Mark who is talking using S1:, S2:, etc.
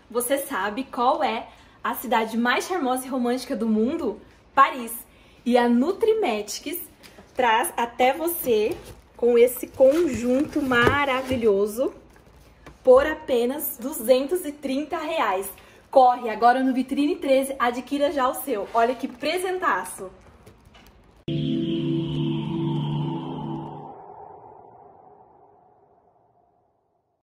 S1: Você sabe qual é a cidade mais charmosa e romântica do mundo? Paris. E a Nutrimetics traz até você com esse conjunto maravilhoso por apenas R$230. Corre agora no Vitrine 13, adquira já o seu. Olha que presentaço!